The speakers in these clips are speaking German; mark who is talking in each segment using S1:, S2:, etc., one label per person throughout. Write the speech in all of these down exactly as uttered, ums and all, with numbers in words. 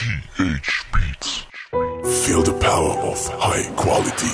S1: T H Beats.
S2: Feel the power of high quality.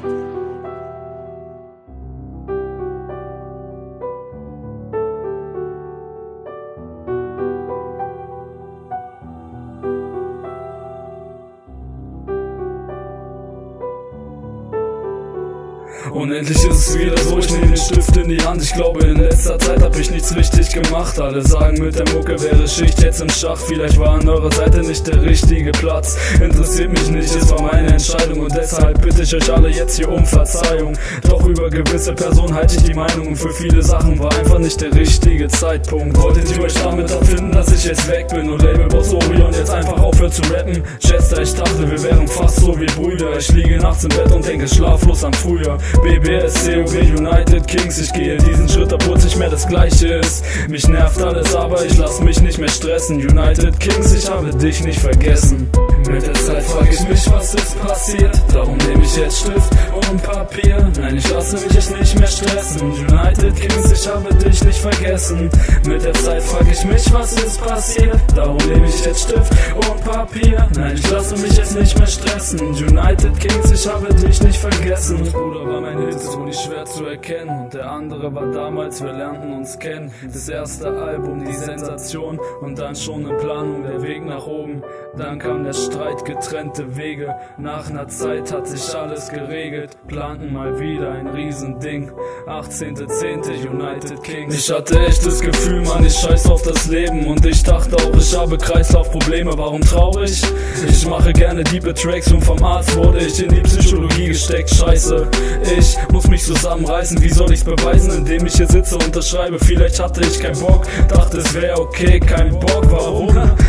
S3: Unendlich ist es wieder so, ich nehme den Stift in die Hand. Ich glaube, in letzter Zeit hab ich nichts richtig gemacht. Alle sagen, mit der Mucke wäre Schicht jetzt im Schach. Vielleicht war an eurer Seite nicht der richtige Platz. Interessiert mich nicht, es war meine Entscheidung. Und deshalb bitte ich euch alle jetzt hier um Verzeihung. Doch über gewisse Personen halte ich die Meinung. Und für viele Sachen war einfach nicht der richtige Zeitpunkt. Wolltet ihr euch damit abfinden, dass ich jetzt weg bin und Labelboss Orion jetzt einfach aufhört zu rappen? Chester, ich dachte, wir wären fast so wie Brüder. Ich liege nachts im Bett und denke schlaflos am Frühjahr. B B S, C O B, United Kings, ich gehe diesen Schritt, obwohl es nicht mehr das gleiche ist. Mich nervt alles, aber ich lass mich nicht mehr stressen. United Kings, ich habe dich nicht vergessen. Mit der Zeit frag ich mich, was ist passiert? Darum nehme ich jetzt Stift und Papier. Nein, ich lasse mich jetzt nicht mehr stressen. United Kings, ich habe dich nicht vergessen. Mit der Zeit frag ich mich, was ist passiert? Darum nehme ich jetzt Stift und Papier. Nein, ich lasse mich jetzt nicht mehr stressen. United Kings, ich habe dich nicht vergessen. Bruder war mein Hintergrund nicht schwer zu erkennen. Und der andere war damals, wir lernten uns kennen. Das erste Album, die Sensation. Und dann schon in Planung der Weg nach oben. Dann kam der Streit, getrennte Wege. Nach einer Zeit hat sich alles geregelt. Planten mal wieder ein Riesending. achtzehnter zehnter United Kings. Ich hatte echt das Gefühl, Mann, ich scheiß auf das Leben. Und ich dachte auch, ich habe Kreislaufprobleme. Warum traurig? Ich mache gerne diepe Tracks und vom Arzt wurde ich in die Psychologie gesteckt. Scheiße, ich muss mich zusammenreißen. Wie soll ich's beweisen, indem ich hier sitze und unterschreibe? Vielleicht hatte ich keinen Bock, dachte es wäre okay, kein Bock. Warum?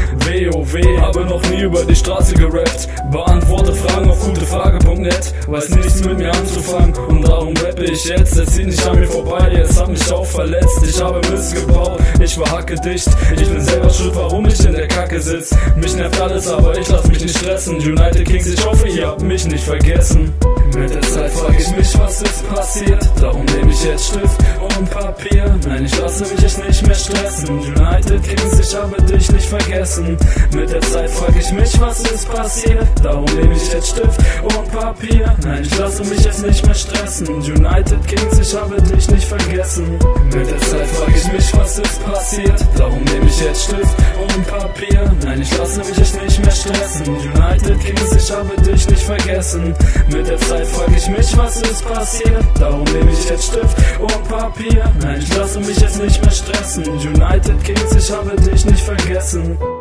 S3: W O W, habe noch nie über die Straße gerappt. Beantworte Fragen auf gutefrage punkt net. Weiß nichts mit mir anzufangen und darum rappe ich jetzt. Es zieht nicht an mir vorbei, es hat mich auch verletzt. Ich habe Mist gebaut, ich war hackedicht. Ich bin selber schuld, warum ich in der Kacke sitz. Mich nervt alles, aber ich lass mich nicht stressen. United Kings, ich hoffe, ihr habt mich nicht vergessen. Mit der Zeit frag ich mich, was ist passiert? Darum nehme ich jetzt Stift und Papier. Nein, ich lasse mich jetzt nicht mehr stressen. United Kings, ich habe dich nicht vergessen. Mit der Zeit frag ich mich, was ist passiert? Darum nehme ich jetzt Stift und Papier. Nein, ich lasse mich jetzt nicht mehr stressen. United Kings, ich habe dich nicht vergessen. Mit der Zeit frag ich mich, was ist passiert? Darum nehme ich jetzt Stift und Papier. Nein, ich lasse mich jetzt nicht mehr stressen. United Kings, ich habe dich nicht vergessen. Mit der Zeit frag ich mich, was ist passiert? Darum nehme ich jetzt Stift und Papier. Nein, ich lasse mich jetzt nicht mehr stressen. United Kings, ich habe dich nicht vergessen.